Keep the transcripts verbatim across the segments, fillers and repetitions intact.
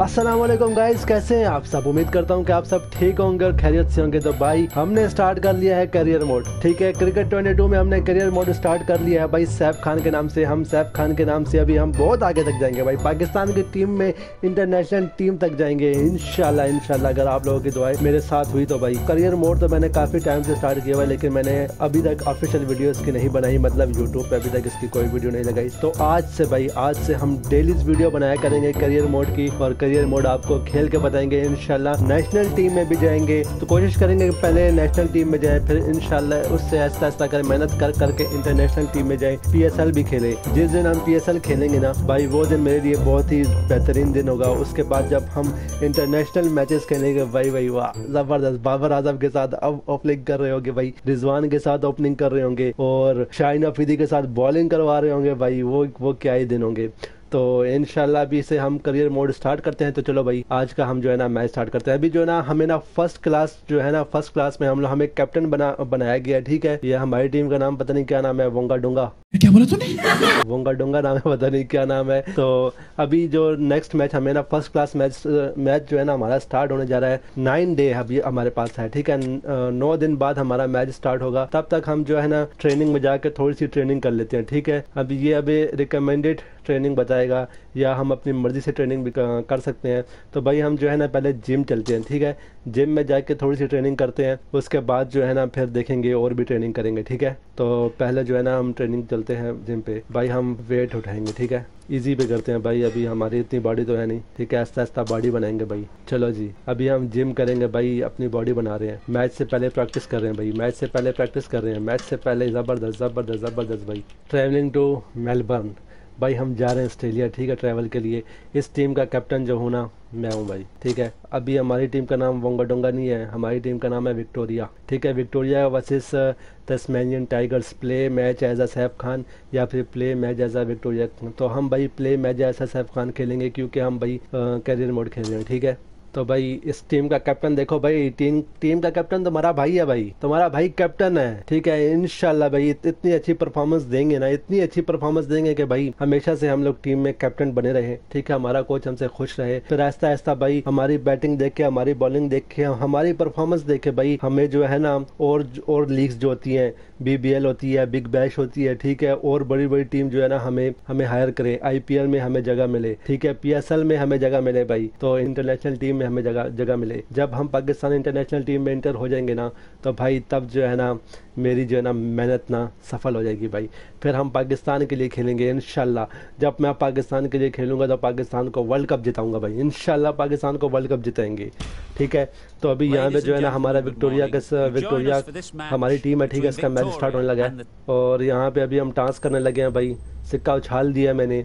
अस्सलाम वालेकुम गाइस, कैसे हैं आप सब। उम्मीद करता हूं कि आप सब ठीक होंगे और खैरियत से होंगे। तो भाई हमने स्टार्ट कर लिया है करियर मोड। ठीक है, क्रिकेट बाईस में हमने करियर मोड स्टार्ट कर लिया है भाई सैफ खान के नाम से। हम सैफ खान के नाम से अभी हम बहुत आगे तक जाएंगे भाई, पाकिस्तान की टीम में इंटरनेशनल टीम तक जाएंगे इंशाल्लाह इंशाल्लाह अगर आप लोगों की दुआएं मेरे साथ हुई तो। भाई करियर मोड तो मैंने काफ़ी टाइम से स्टार्ट किया हुआ, लेकिन मैंने अभी तक ऑफिशियल वीडियो इसकी नहीं बनाई, मतलब यूट्यूब पर अभी तक इसकी कोई वीडियो नहीं लगाई। तो आज से भाई आज से हम डेली वीडियो बनाया करेंगे करियर मोड की, और करियर मोड आपको खेल के बताएंगे इंशाल्लाह। नेशनल टीम में भी जाएंगे तो कोशिश करेंगे कि पहले नेशनल टीम में जाए, फिर इंशाल्लाह उससे ऐसा ऐसा कर मेहनत कर करके इंटरनेशनल टीम में जाए, पीएसएल भी खेले। जिस दिन हम पीएसएल खेलेंगे ना भाई, वो दिन मेरे लिए बहुत ही बेहतरीन दिन होगा। उसके बाद जब हम इंटरनेशनल मैचेस खेलेंगे भाई भाई वाह जबरदस्त। बाबर आजम के साथ अब ओपनिंग कर रहे होंगे भाई, रिजवान के साथ ओपनिंग कर रहे होंगे और शाहीन अफरीदी के साथ बॉलिंग करवा रहे होंगे भाई, वो वो क्या ही दिन होंगे। तो इंशाल्लाह अभी से हम करियर मोड स्टार्ट करते हैं। तो चलो भाई आज का हम जो है ना मैच स्टार्ट करते हैं। अभी जो है ना हमें ना फर्स्ट क्लास जो है ना फर्स्ट क्लास में हम लोग हमें कैप्टन बना बनाया गया। ठीक है, ये हमारी टीम का नाम पता नहीं क्या नाम है, वोंगा डोंगा। क्या बोला तूने? वोंगा डोंगा नाम है, पता नहीं क्या नाम है। तो अभी जो नेक्स्ट मैच हमें ना फर्स्ट क्लास मैच मैच जो है ना हमारा स्टार्ट होने जा रहा है। नाइन डे अभी हमारे पास है। ठीक है, नौ दिन बाद हमारा मैच स्टार्ट होगा। तब तक हम जो है ना ट्रेनिंग में जाकर थोड़ी सी ट्रेनिंग कर लेते हैं। ठीक है, अभी ये अभी रिकमेंडेड ट्रेनिंग बताएगा या हम अपनी मर्जी से ट्रेनिंग भी कर सकते हैं। तो भाई हम जो है ना पहले जिम चलते हैं। ठीक है, जिम में जाके थोड़ी सी ट्रेनिंग करते हैं, उसके बाद जो है ना फिर देखेंगे और भी ट्रेनिंग करेंगे। ठीक है, तो पहले जो है ना हम ट्रेनिंग चलते हैं जिम पे। भाई हम वेट उठाएंगे। ठीक है, इजी पे करते हैं भाई, अभी हमारी इतनी बॉडी तो है नहीं। ठीक है, आस्ता आस्ता बॉडी बनाएंगे भाई। चलो जी, अभी हम जिम करेंगे भाई, अपनी बॉडी बना रहे हैं। मैच से पहले प्रैक्टिस कर रहे हैं भाई, मैच से पहले प्रैक्टिस कर रहे हैं मैच से पहले ज़बरदस्त ज़बरदस्त ज़बरदस्त भाई। ट्रैवलिंग टू मेलबर्न भाई, हम जा रहे हैं ऑस्ट्रेलिया। ठीक है, ट्रैवल के लिए। इस टीम का कैप्टन जो हूँ ना मैं हूँ भाई। ठीक है, अभी हमारी टीम का नाम वोंगा डोंगा नहीं है, हमारी टीम का नाम है विक्टोरिया। ठीक है, Victoria versus Tasmanian Tigers. Play match as a Saif Khan या फिर play match as a Victoria. तो हम भाई play match as a Saif Khan खेलेंगे क्योंकि हम भाई कैरियर मोड खेल रहे हैं। ठीक है, तो भाई इस टीम का कैप्टन देखो भाई, टीम टीम का कैप्टन तुम्हारा भाई है भाई, तुम्हारा भाई कैप्टन है। ठीक है, इंशाल्लाह भाई इत, इतनी अच्छी परफॉर्मेंस देंगे ना, इतनी अच्छी परफॉर्मेंस देंगे कि भाई हमेशा से हम लोग टीम में कैप्टन बने रहे। ठीक है, हमारा कोच हमसे खुश रहे। फिर आहिस्ता आहिस्ता भाई हमारी बैटिंग देख के, हमारी बॉलिंग देख के, हमारी परफॉर्मेंस देख के भाई हमें जो है ना और और लीग्स जो होती हैं, बीबीएल होती है, बिग बैश होती है। ठीक है, और बड़ी बड़ी टीम जो है ना हमें हमें हायर करे, आईपीएल में हमें जगह मिले। ठीक है, पीएसएल में हमें जगह मिले भाई, तो इंटरनेशनल टीम में हमें जगह जगह मिले। जब हम पाकिस्तान इंटरनेशनल टीम में इंटर हो जाएंगे ना, तो भाई तब जो है ना मेरी जो है ना मेहनत ना सफल हो जाएगी भाई। फिर हम पाकिस्तान के लिए खेलेंगे इंशाल्लाह। जब मैं पाकिस्तान के लिए खेलूंगा तो पाकिस्तान को वर्ल्ड कप जिताऊंगा भाई, इंशाल्लाह पाकिस्तान को वर्ल्ड कप जिताएंगे। ठीक है, तो अभी यहाँ पे जो है ना हमारा विक्टोरिया का विक्टोरिया हमारी टीम है। ठीक है, इसका मैच स्टार्ट होने लगा है और यहाँ पे अभी हम टास्क करने लगे हैं भाई। सिक्का उछाल दिया मैंने,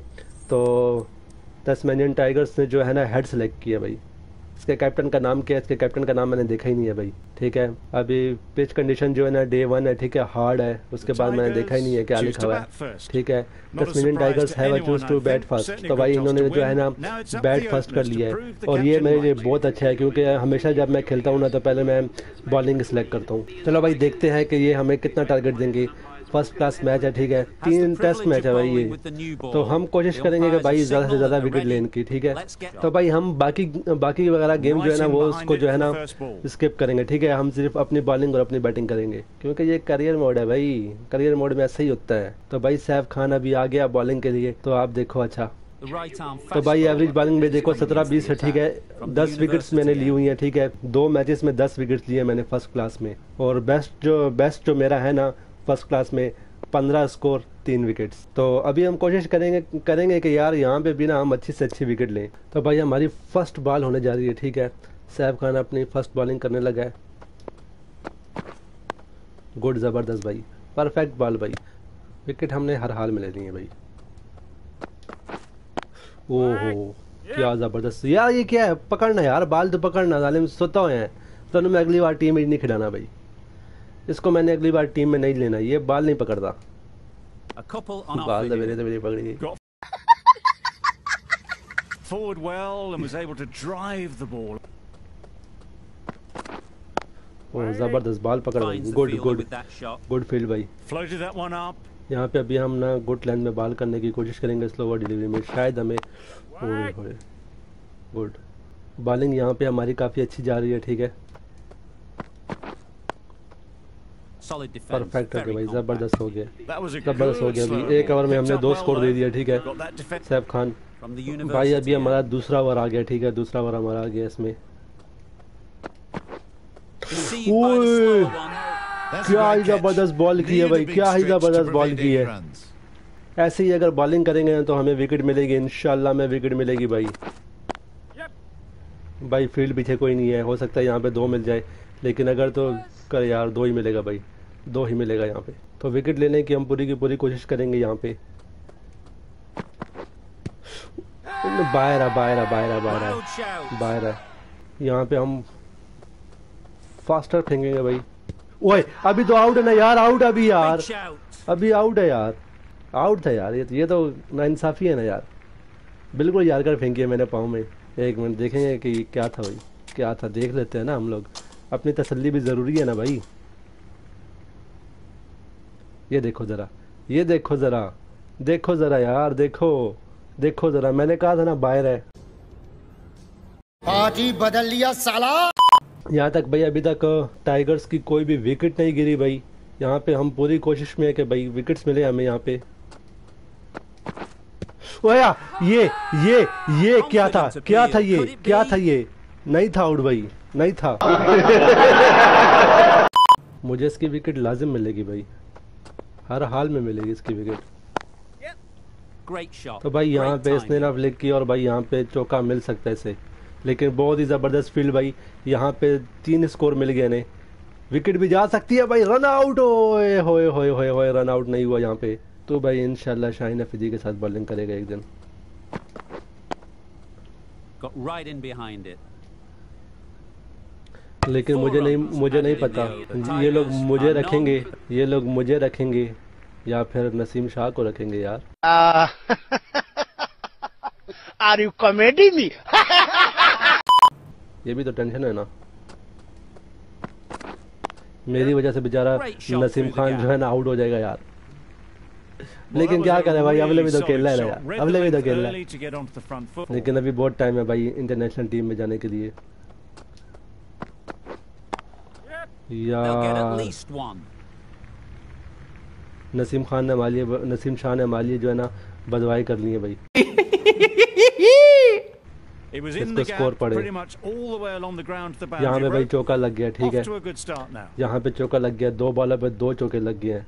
तो तस्मानियन टाइगर्स ने जो है ना हेड सेलेक्ट किया भाई। इसके कैप्टन का नाम क्या है? इसके कैप्टन का नाम मैंने देखा ही नहीं है भाई। ठीक है, अभी पिच कंडीशन जो है ना डे वन है। ठीक है, हार्ड है। उसके बाद मैंने देखा ही नहीं है क्या लिखा हुआ है। ठीक है, Tasmanian Tigers have choose to bat first. तो भाई इन्होंने जो है ना बैट फर्स्ट कर लिया है और ये मेरे लिए बहुत अच्छा है क्योंकि हमेशा जब मैं खेलता हूँ ना तो पहले मैं बॉलिंग सेलेक्ट करता हूँ। चलो भाई देखते हैं कि ये हमें कितना टारगेट देंगे। फर्स्ट क्लास मैच है। ठीक है, तीन टेस्ट मैच है भाई ये, तो हम कोशिश करेंगे कि भाई ज़्यादा से ज़्यादा विकेट लेने की। ठीक है, तो भाई हम बाकी बाकी वगैरह गेम जो है ना वो उसको जो है ना स्किप करेंगे। ठीक है, हम सिर्फ अपनी बॉलिंग और अपनी बैटिंग करेंगे क्योंकि ये करियर मोड है भाई, करियर मोड में ऐसा ही होता है। तो भाई सैफ खान अभी आ गया बॉलिंग के लिए, तो आप देखो। अच्छा, तो भाई एवरेज बॉलिंग में देखो सत्रह बीस है। ठीक है, दस विकेट्स मैंने ली हुई हैं। ठीक है, दो मैचेस में दस विकेट्स लिए मैंने फर्स्ट क्लास में, और बेस्ट जो बेस्ट जो मेरा है ना फर्स्ट क्लास में पंद्रह स्कोर तीन विकेट्स। तो अभी हम कोशिश करेंगे करेंगे कि यार यहाँ पे भी ना हम अच्छी से अच्छी विकेट लें। तो भाई हमारी फर्स्ट बॉल होने जा रही है। ठीक है, सैफ खान अपनी फर्स्ट बॉलिंग करने लगा है। गुड, ज़बरदस्त भाई, परफेक्ट बॉल भाई, विकेट हमने हर हाल में ले ली है भाई। ओहो क्या ज़बरदस्त यार, ये क्या है? पकड़ना यार, बाल तो पकड़ना, जालिम सोता हुए हैं। तो मैं अगली बार टीम में नहीं खिलाना भाई, इसको मैंने अगली बार टीम में नहीं लेना, ये बाल नहीं पकड़ता। बाल तो मेरे तो मेरी पकड़ी गई। Forward well and was able to drive the ball. ओह ज़बरदस्त बाल पकड़ भाई, गुड गुड गुड फील्ड भाई। Floated that one up. यहाँ पे अभी हम ना गुड लेंथ में बाल करने की कोशिश करेंगे स्लोवर डिलीवरी में, शायद हमें गुड। बॉलिंग यहाँ पे हमारी काफ़ी अच्छी जा रही है, ठीक है। परफेक्ट हो गया भाई, ज़बरदस्त हो गया, ज़बरदस्त हो गया भाई। एक ओवर में हमने दो स्कोर दे दिया, ठीक है सैफ खान भाई। अभी हमारा दूसरा ओवर आ गया, ठीक है, दूसरा ओवर हमारा आ गया इसमें। ओए क्या ही ज़बरदस्त बॉल की है भाई, क्या ही ज़बरदस्त बॉल की है। ऐसे ही अगर बॉलिंग करेंगे तो हमें विकेट मिलेगी इंशाल्लाह, में विकेट मिलेगी भाई। भाई फील्ड पीछे कोई नहीं है, हो सकता है यहाँ पे दो मिल जाए, लेकिन अगर तो कर यार दो ही मिलेगा भाई, दो ही मिलेगा यहाँ पे। तो विकेट लेने की हम पूरी की पूरी कोशिश करेंगे यहाँ पे। बाहर है, बाहर है, बाहर है, बाहर है, बाहर है। यहाँ पे हम फास्टर फेंकेंगे भाई। ओए अभी तो आउट है ना यार, आउट अभी यार, अभी आउट है यार, आउट था यार। ये ये तो नाइंसाफी है ना यार, बिल्कुल यार कर फेंकी है मैंने पाँव में। एक मिनट देखेंगे कि क्या था भाई, क्या था, देख लेते हैं ना हम लोग, अपनी तसल्ली भी ज़रूरी है ना भाई। ये देखो ज़रा, ये देखो ज़रा, देखो ज़रा यार, देखो देखो ज़रा, मैंने कहा था ना बाहर है। पार्टी बदल लिया साला। यहाँ तक भाई अभी तक टाइगर्स की कोई भी विकेट नहीं गिरी भाई। यहाँ पे हम पूरी कोशिश में है कि भाई विकेट्स मिले हमें यहाँ पे। ओया ये ये ये क्या था, क्या था ये, क्या था ये, नहीं था आउट भाई, नहीं था। मुझे इसकी विकेट लाजिम मिलेगी भाई, हर हाल में मिलेगी इसकी विकेट। तो भाई यहाँ पे इसने ना फ्लिक की और भाई यहाँ पे चौका मिल सकता है इसे, लेकिन बहुत ही ज़बरदस्त फील्ड भाई। यहाँ पे तीन स्कोर मिल गए ने, विकेट भी जा सकती है भाई। रन आउट, ओए होए होए होए होए, रन आउट नहीं हुआ यहाँ पे। तो भाई इंशाल्लाह शाहीन अफरीदी के साथ बॉलिंग करेगा एक दिन। right in behind it. लेकिन मुझे नहीं मुझे नहीं पता ये लोग मुझे रखेंगे, ये लोग मुझे रखेंगे या फिर नसीम शाह को रखेंगे यार। Are you comedy me? ये भी तो टेंशन है ना, मेरी वजह से बेचारा नसीम खान जो है ना आउट हो जाएगा यार। लेकिन क्या करे भाई, अगले भी तो खेलना है ना यार, अगले भी तो खेलना है। लेकिन अभी बहुत टाइम है भाई इंटरनेशनल टीम में जाने के लिए यार। नसीम खान ने हमारे लिए, नसीम शाह ने हमारे लिए जो है ना बदवाई कर ली है भाई। इसको स्कोर पड़े। यहाँ पे भाई चौका लग गया, ठीक है, यहाँ पे चौका लग गया, दो बॉलर पे दो चौके लग गए हैं।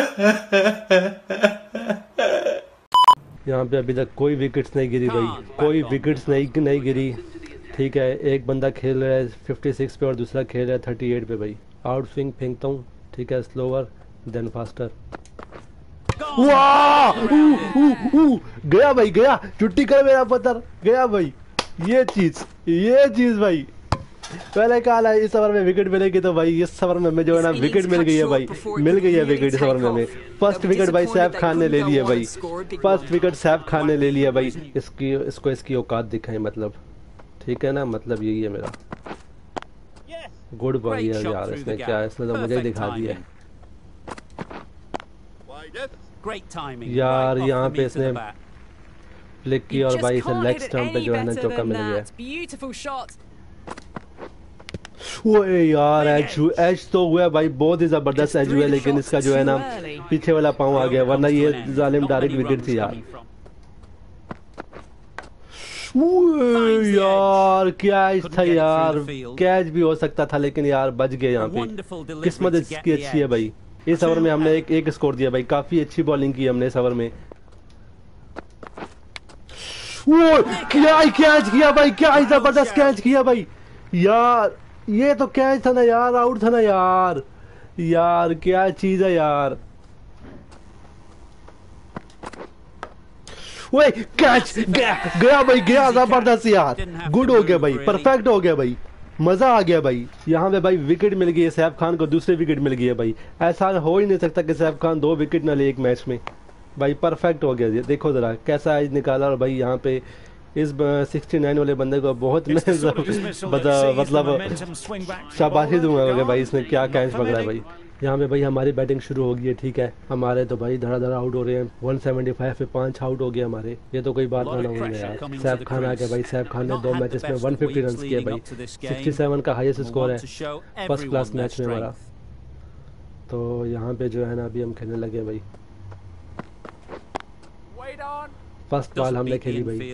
यहाँ पे अभी तक कोई विकेट्स नहीं गिरी भाई, कोई विकेट्स नहीं नहीं गिरी, ठीक है। एक बंदा खेल रहा है छप्पन पे और दूसरा खेल रहा है अड़तीस पे भाई। आउट स्विंग फेंकता हूँ, ठीक है, स्लोअर देन फास्टर। वाह गया भाई, गया, छुट्टी कर मेरा पत्थर, गया भाई। ये चीज ये चीज भाई पहले कहा इस ओवर में विकेट मिलेगी, तो भाई इस ओवर में हमें जो है ना विकेट मिल गई है भाई, मिल गई है विकेट इस ओवर में हमें। फर्स्ट विकेट भाई सैफ खान ने ले लिया भाई, फर्स्ट विकेट सैफ खान ने ले लिया भाई। इसकी इसको इसकी औकात दिखाएं मतलब, ठीक है ना, मतलब यही है मेरा। गुड बॉल यार, इसने क्या, इसने तो मुझे दिखा दिया है यार। यहाँ पे इसने फ्लिक की और भाई इसे लेग स्टंप पे जो है ना चौका मिल गया। ओए यार एज एज तो हुआ भाई, बहुत ही जबरदस्त एज हुआ, लेकिन इसका जो है ना पीछे वाला पाँव आ गया, वरना ये जालिम डायरेक्ट विकेट थी यार। यार कैच था यार, कैच भी हो सकता था, लेकिन यार बच गए यहाँ पे। किस्मत इसकी अच्छी है भाई। इस ओवर में हमने एक एक स्कोर दिया भाई, काफी अच्छी बॉलिंग की हमने इस ओवर में। क्या कैच किया भाई, क्या जबरदस्त कैच किया भाई यार। ये तो कैच था ना यार, आउट था ना यार, यार क्या चीज है यार। ओए कैच गया, गया भाई, गया जबरदस्त यार, गुड हो गया भाई, परफेक्ट हो गया भाई, मजा आ गया भाई। यहाँ पे भाई विकेट मिल गई है सैफ खान को, दूसरी विकेट मिल गई है भाई। ऐसा हो ही नहीं सकता कि सैफ खान दो विकेट ना ले एक मैच में भाई, परफेक्ट हो गया। देखो जरा कैसा एज निकाला, और भाई यहाँ पे इस उनहत्तर वाले बंदे को बहुत मतलब शाबाशी दूंगा भाई, इसने क्या कैच पकड़ा है भाई। यहाँ पे भाई हमारी बैटिंग शुरू हो गई है, ठीक है। हमारे तो भाई धड़ा-धड़ा आउट हो रहे हैं। एक सौ पचहत्तर पे पांच आउट हो गए हमारे। ये तो कोई बात ना होगी यार। सैफ खान आ गया भाई। सैफ खान ने दो मैचेस में एक सौ पचास रन किए भाई। सड़सठ का हाईएस्ट स्कोर है फर्स्ट क्लास मैच में हमारा। तो यहाँ पे जो है ना अभी हम खेलने लगे भाई। फर्स्ट बॉल हमने खेली भाई।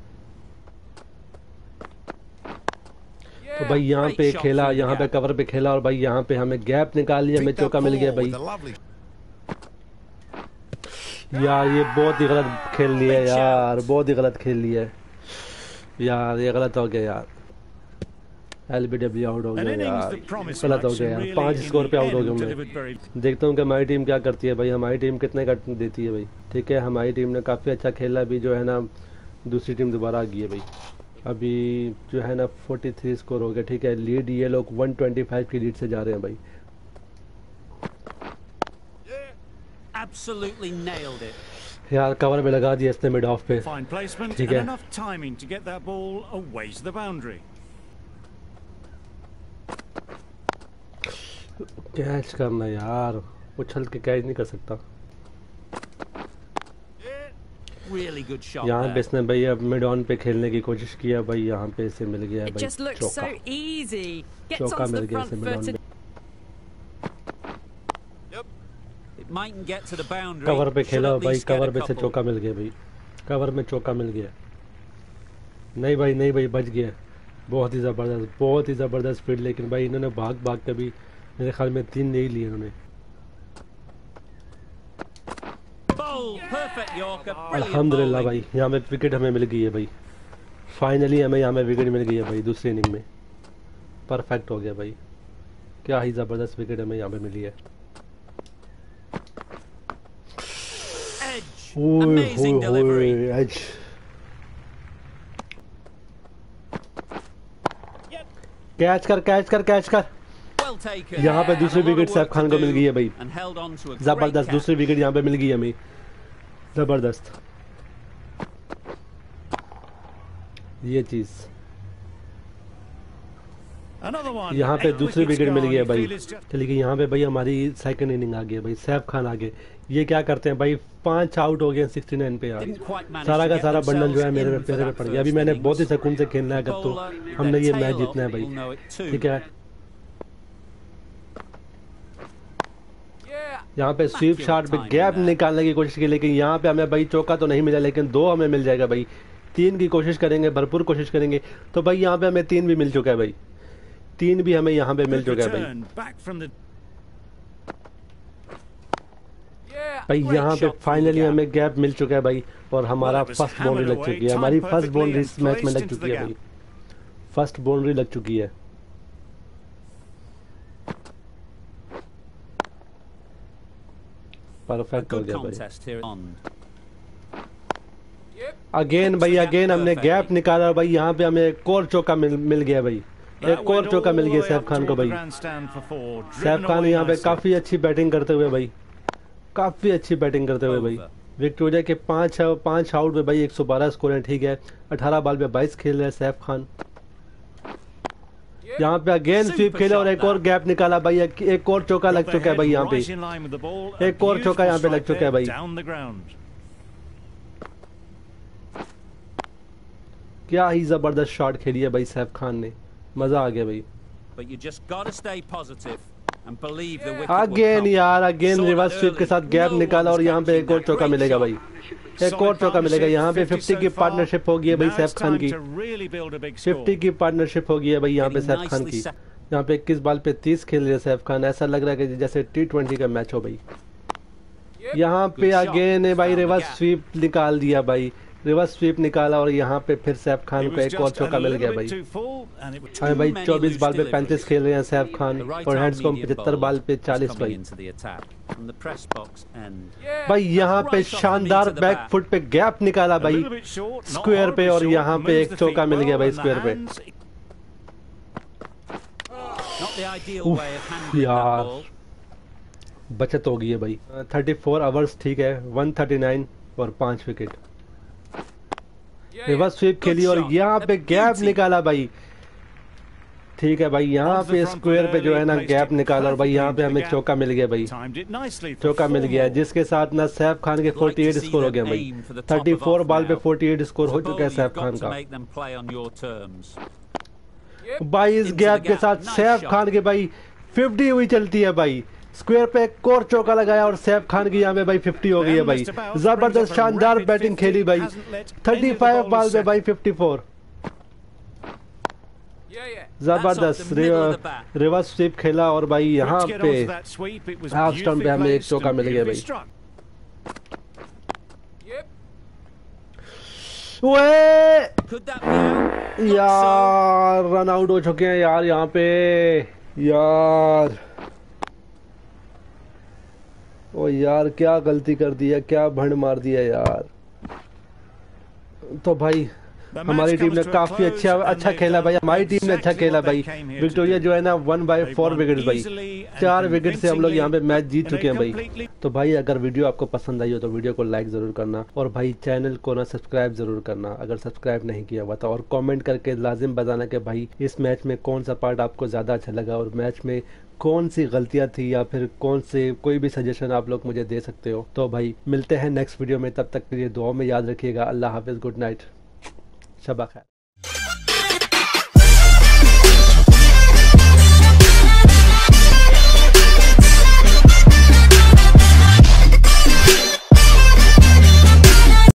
तो भाई यहाँ पे खेला, यहाँ पे कवर पे खेला और भाई यहाँ पे हमें गैप निकाल लिया, हमें चौका मिल गया भाई। यार ये बहुत ही गलत खेल लिया यार, बहुत ही गलत खेल लिया यार, ये गलत हो गया यार। एलबीडब्ल्यू आउट हो गया यार, गलत हो गया यार। पांच स्कोर पे आउट हो गया मैं। देखता हूँ कि हमारी टीम क्या करती है भाई, हमारी टीम कितने कट देती है भाई। ठीक है, हमारी टीम ने काफ़ी अच्छा खेला। अभी जो है ना दूसरी टीम दोबारा आ गई है भाई। अभी जो है ना तैंतालीस स्कोर हो गया, ठीक है। लीड ये लोग एक सौ पच्चीस की लीड से जा रहे हैं भाई। Absolutely nailed it. यार कवर में लगा दिया इसने मिड ऑफ पे, Fine placement ठीक and है। enough timing to get that ball away to the boundary. Catch करना यार, उछल के कैच नहीं कर सकता। Really good shot यहाँ पे there. इसने भाई अब मिड ऑन पे खेलने की कोशिश किया भाई। यहाँ पे इसे मिल गया है It भाई just looks so चौका। easy. Gets चौका onto मिल the गया front इसे मिड ऑन foot में। It mightn't get to the boundary. Cover पे Should खेला at भाई, least get कवर a पे से couple. चौका मिल गया भाई। कवर में चौका मिल गया। नहीं भाई नहीं भाई, बच गया। बहुत ही ज़बरदस्त, बहुत ही ज़बरदस्त फील्ड। लेकिन भाई इन्होंने भाग भाग के भी मेरे ख्याल में तीन नहीं लिए इन्होंने। Bold, perfect Yorker, brilliant अल्हम्दुलिल्लाह bowling. भाई, यहाँ पे विकेट हमें मिल गई है भाई। फाइनली हमें यहाँ पे विकेट मिल गई है भाई दूसरी इनिंग में। परफेक्ट हो गया भाई, क्या ही ज़बरदस्त विकेट हमें यहाँ पे मिली है। Edge, ओए amazing होए delivery. होए, एज। कैच कर कैच कर कैच कर। Well taken. यहाँ पे And दूसरी a lot of wicket Saif work Khan to को मिल do गई है भाई। and held on to a great जबरदस्त catch. दूसरी विकेट यहाँ पे मिल गई हमें, जबरदस्त ये चीज। Another one. यहाँ पे Eight दूसरी wickets विकेट मिल gone. गई है You भाई। feel it's just- चलिए यहाँ पे भाई हमारी सेकंड इनिंग आ गई है भाई। सैफ खान आ गए। ये क्या करते हैं भाई, पांच आउट हो गए उनहत्तर पे यार। Didn't quite manage सारा to का get सारा बंडल जो है themselves मेरे in for पैसे पे that पड़ गया। अभी first मैंने innings. बहुत ही सुकून से खेलना है, अगर तो Bowler, हमने ये their मैच tail जीतना है up, भाई। will know it too. ठीक है, Yeah. यहाँ पे स्वीप शॉट पे गैप निकालने की कोशिश की, लेकिन यहाँ पे हमें भाई चौका तो नहीं मिला, लेकिन दो हमें मिल जाएगा भाई। तीन की कोशिश करेंगे, भरपूर कोशिश करेंगे। तो भाई यहाँ पे हमें तीन भी मिल चुका है भाई। तीन भी हमें यहाँ पे मिल Good चुका है भाई। return back from the Yeah. भाई Great यहाँ पे shot from finally the gap. हमें गैप मिल चुका है भाई। और हमारा Well, it was first boundary hammered लग away, चुकी है। हमारी timed फर्स्ट बाउंड्री perfectly इस मैच में and लग placed चुकी है into भाई। फर्स्ट बाउंड्री लग चुकी है। परफेक्ट हो Good गया भाई। contest here on. अगेन भाई, अगेन हमने गैप निकाला भाई। यहाँ पे हमें एक और चौका मिल मिल गया भाई। That एक और went चौका all मिल the गया way सैफ up खान को toward the भाई। grandstand for four, driven Saif Khan away यहाँ पे nicely. काफी अच्छी बैटिंग करते हुए भाई, काफी अच्छी बैटिंग करते हुए भाई। Over. विक्टोरिया के पांच पांच आउट पे भाई एक सौ बारह स्कोर है, ठीक है। अठारह बॉल पे बाईस खेल रहे हैं सैफ खान। यहाँ पे अगेन स्वीप Super खेला और shot एक और that. गैप निकाला भाई। एक, एक और चौका Got लग the चुका है head भाई यहाँ पे। right in line with the ball. A एक और चौका beautiful यहाँ पे लग strike चुका है there भाई। down the ground. क्या ही जबरदस्त शॉट खेली है भाई सैफ खान ने, मजा आ गया भाई। But you just got to stay positive and believe the wicket will again come. यार, again Saw reverse that sweep के early. साथ गैप No निकाला और one's यहाँ पे catching एक और that. चौका Great मिलेगा shot. भाई। एक और Solid चौका मिलेगा। यहाँ पे partnership, पचास की fifty so far. पार्टनरशिप होगी है भाई Now Saif it's Khan time की। to really build a big score. पचास की पार्टनरशिप होगी है भाई यहाँ पे Getting सैफ खान nicely की। set. यहाँ पे इक्कीस बॉल पे तीस खेल रहे हैं सैफ खान। ऐसा लग रहा है कि जैसे टी ट्वेंटी का मैच हो भाई। यहाँ पे Good shot. अगेन है भाई, Found the reverse gap. Sweep निकाल दिया भाई। रिवर्स स्वीप निकाला और यहाँ पे फिर सैफ खान It को was एक और just चौका a मिल गया little भाई। bit too full, and it was- हमें भाई Too many चौबीस loose बॉल पे deliveries. पैंतीस खेल रहे हैं सैफ खान The right और arm हेड्स को medium पचहत्तर bowler बॉल पे was चालीस coming भाई। into the attack from the press box end. भाई यहाँ पे Right off the शानदार meat of the back bat. Foot पे गैप निकाला a भाई little bit short, not square पे, horribly और short, यहाँ पे moves एक the चौका feet मिल गया well, भाई and the स्क्वायर पे। hands- Not the ideal Oof, way of handling that यार। ball. बचत हो गई है भाई। चौंतीस आवर्स, ठीक है। एक सौ उनतालीस और पांच विकेट। रिवर्स स्वीप खेली और shot. यहाँ पे A गैप beauty. निकाला भाई। ठीक है भाई, यहाँ पे स्क्वायर पे जो है ना गैप निकाला और भाई यहाँ पे हमें चौका मिल गया भाई, Timed it nicely for चौका मिल गया है, four. जिसके साथ ना सैफ खान के I'd like to अड़तालीस see स्कोर हो them गए भाई। aim for the top of चौंतीस off बॉल पे now. अड़तालीस स्कोर As हो a चुका है bowler, Saif you've Khan got to का। make them play on your terms. भाई इस Into गैप the के gap. साथ Nice सैफ shot. खान के भाई पचास हुई चलती है भाई, स्क्वायर पे एक और चौका लगाया और सैफ खान की यहाँ पे भाई पचास हो गई है भाई। जबरदस्त शानदार बैटिंग खेली भाई, पैंतीस बॉल पे भाई चौवन। जबरदस्त रिवर्स स्वीप खेला और भाई यहाँ Got to get पे onto that sweep. It was half stump पे beautifully हमें एक placed चौका and मिल गया beautifully भाई। struck. ओए Could that be out? Not यार रन आउट हो चुके हैं यार यहाँ पे यार। ओ यार क्या गलती कर दी है, क्या भंड मार दिया यार। तो भाई The match हमारी टीम comes ने to a काफी close अच्छा and अच्छा they've खेला done भाई, हमारी टीम ने अच्छा exactly खेला what they भाई। came here to Victoria do. जो है ना one by They four won wicket भाई, easily and चार विकेट से हम लोग यहाँ पे मैच जीत in a चुके हैं भाई। completely- तो भाई अगर वीडियो आपको पसंद आई हो तो वीडियो को लाइक जरूर करना और भाई चैनल को ना सब्सक्राइब जरूर करना अगर सब्सक्राइब नहीं किया हुआ तो, और कमेंट करके लाजिम बताना कि भाई इस मैच में कौन सा पार्ट आपको ज़्यादा अच्छा लगा और मैच में कौन सी गलतियां थी या फिर कौन से कोई भी सजेशन आप लोग मुझे दे सकते हो। तो भाई मिलते हैं नेक्स्ट वीडियो में, तब तक के लिए दुआ में याद रखिएगा। अल्लाह हाफिज़, गुड नाइट, शबा खैर।